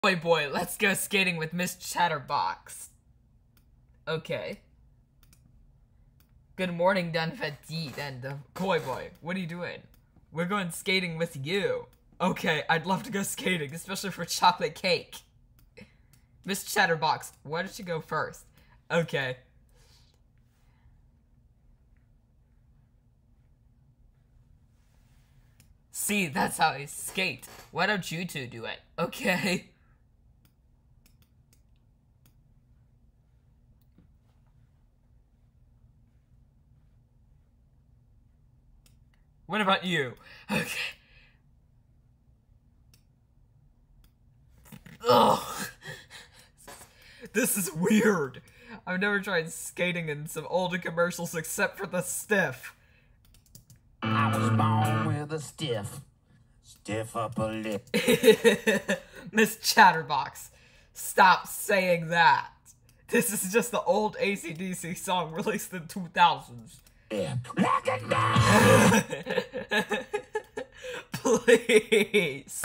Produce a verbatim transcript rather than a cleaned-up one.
Boy, boy, let's go skating with Miss Chatterbox. Okay. Good morning, Dunn, Fatid, and uh, Koi Boy. What are you doing? We're going skating with you. Okay, I'd love to go skating, especially for chocolate cake. Miss Chatterbox, why don't you go first? Okay. See, that's how I skate. Why don't you two do it? Okay. What about you? Okay. Ugh. This is weird. I've never tried skating in some older commercials except for the stiff. I was born with a stiff, stiff upper lip. Miss Chatterbox, stop saying that. This is just the old A C D C song released in two thousands. Yeah. Look at that! Please.